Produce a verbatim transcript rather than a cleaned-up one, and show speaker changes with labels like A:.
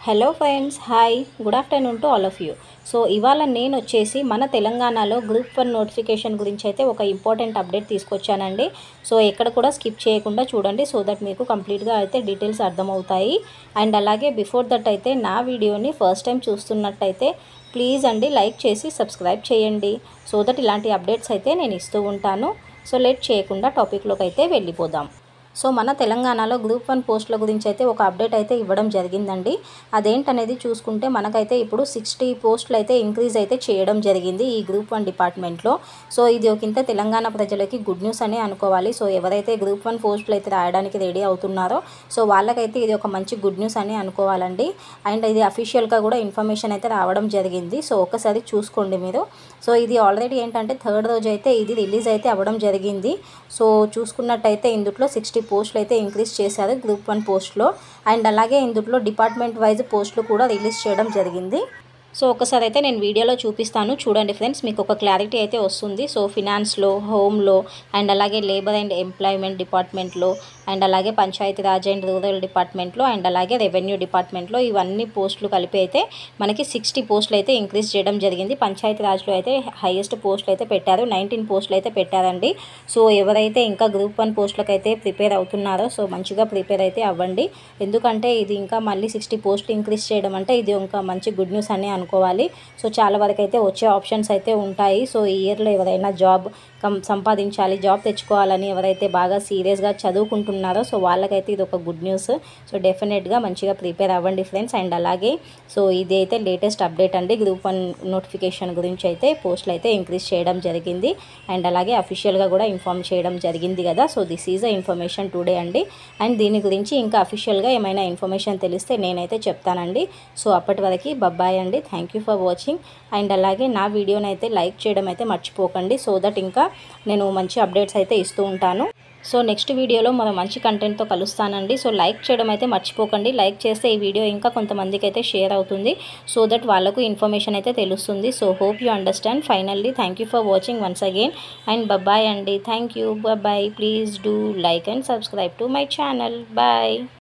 A: Hello friends, hi, good afternoon to all of you. So ఇవాళ నేను వచ్చేసి మన తెలంగాణలో గ్రూప్ వన్ నోటిఫికేషన్ గురించి అయితే ఒక ఇంపార్టెంట్ అప్డేట్ తీసుకొచ్చానండి. సో ఎక్కడ కూడా స్కిప్ చేయకుండా చూడండి, సో దట్ మీకు కంప్లీట్గా అయితే డీటెయిల్స్ అర్థమవుతాయి. అండ్ అలాగే బిఫోర్ దట్ అయితే నా వీడియోని ఫస్ట్ టైం చూస్తున్నట్టయితే ప్లీజ్ అండి లైక్ చేసి సబ్స్క్రైబ్ చేయండి, సో దట్ ఇలాంటి అప్డేట్స్ అయితే నేను ఇస్తూ ఉంటాను. సో లేట్ చేయకుండా టాపిక్లోకి అయితే వెళ్ళిపోదాం. సో మన తెలంగాణలో గ్రూప్ వన్ పోస్టుల గురించి అయితే ఒక అప్డేట్ అయితే ఇవ్వడం జరిగిందండి. అదేంటనేది చూసుకుంటే మనకైతే ఇప్పుడు సిక్స్టీ పోస్టులు అయితే ఇంక్రీజ్ అయితే చేయడం జరిగింది ఈ గ్రూప్ వన్ డిపార్ట్మెంట్లో. సో ఇది ఒకంత తెలంగాణ ప్రజలకి గుడ్ న్యూస్ అనే అనుకోవాలి. సో ఎవరైతే గ్రూప్ వన్ పోస్టులు అయితే రాయడానికి రెడీ అవుతున్నారో సో వాళ్ళకైతే ఇది ఒక మంచి గుడ్ న్యూస్ అని అనుకోవాలండి. అండ్ ఇది అఫీషియల్గా కూడా ఇన్ఫర్మేషన్ అయితే రావడం జరిగింది. సో ఒకసారి చూసుకోండి మీరు. సో ఇది ఆల్రెడీ ఏంటంటే థర్డ్ రోజు అయితే ఇది రిలీజ్ అయితే అవ్వడం జరిగింది. సో చూసుకున్నట్టయితే ఇందులో సిక్స్టీ పోస్టులు అయితే ఇంక్రీజ్ చేశారు గ్రూప్ వన్ పోస్ట్లో. అండ్ అలాగే ఇందులో డిపార్ట్మెంట్ వైజ్ పోస్టులు కూడా రిలీజ్ చేయడం జరిగింది. సో ఒకసారి అయితే నేను వీడియోలో చూపిస్తాను, చూడండి ఫ్రెండ్స్, మీకు ఒక క్లారిటీ అయితే వస్తుంది. సో ఫినాన్స్లో, హోమ్లో, అండ్ అలాగే లేబర్ అండ్ ఎంప్లాయ్మెంట్ డిపార్ట్మెంట్లో, అండ్ అలాగే పంచాయతీ రాజ్ అండ్ రూరల్ డిపార్ట్మెంట్లో, అండ్ అలాగే రెవెన్యూ డిపార్ట్మెంట్లో ఇవన్నీ పోస్టులు కలిపి అయితే మనకి సిక్స్టీ పోస్టులు అయితే ఇంక్రీజ్ చేయడం జరిగింది. పంచాయతీ రాజ్లో అయితే హైయెస్ట్ పోస్టులు అయితే పెట్టారు, నైన్టీన్ పోస్టులు అయితే పెట్టారండి. సో ఎవరైతే ఇంకా గ్రూప్ వన్ పోస్టులకు అయితే ప్రిపేర్ అవుతున్నారో సో మంచిగా ప్రిపేర్ అయితే అవ్వండి. ఎందుకంటే ఇది ఇంకా మళ్ళీ సిక్స్టీ పోస్టులు ఇంక్రీజ్ చేయడం అంటే ఇది ఇంకా మంచి గుడ్ న్యూస్ అని అనుకోవాలి. సో చాలా వరకు అయితే వచ్చే ఆప్షన్స్ అయితే ఉంటాయి. సో ఈ ఇయర్లో ఎవరైనా జాబ్ కం సంపాదించాలి, జాబ్ తెచ్చుకోవాలని ఎవరైతే బాగా సీరియస్గా చదువుకుంటున్నారో సో వాళ్ళకైతే ఇది ఒక గుడ్ న్యూస్. సో డెఫినెట్గా మంచిగా ప్రిపేర్ అవ్వండి ఫ్రెండ్స్. అండ్ అలాగే సో ఇది అయితే లేటెస్ట్ అప్డేట్ అండి. గ్రూప్ వన్ నోటిఫికేషన్ గురించి అయితే పోస్టులు అయితే ఇంక్రీజ్ చేయడం జరిగింది. అండ్ అలాగే అఫీషియల్గా కూడా ఇన్ఫార్మ్ చేయడం జరిగింది కదా. So this is a information today అండి. అండ్ దీని గురించి ఇంకా అఫీషియల్గా ఏమైనా ఇన్ఫర్మేషన్ తెలిస్తే నేనైతే చెప్తానండి. సో అప్పటి వరకు బాయ్ అండి, thank you for watching. And అలాగే నా వీడియోని అయితే లైక్ చేయడం అయితే మర్చిపోకండి, సో దట్ ఇంకా నేను మంచి అప్డేట్స్ అయితే ఇస్తూ ఉంటాను. సో నెక్స్ట్ వీడియోలో మనం మంచి కంటెంట్తో కలుస్తానండి. సో లైక్ చేయడం అయితే మర్చిపోకండి, లైక్ చేస్తే ఈ వీడియో ఇంకా కొంతమందికి అయితే షేర్ అవుతుంది, సో దట్ వాళ్ళకు ఇన్ఫర్మేషన్ అయితే తెలుస్తుంది. So hope you understand. Finally thank you for watching once again and bye అండి, thank you, bye. Please do like and subscribe to my channel. Bye.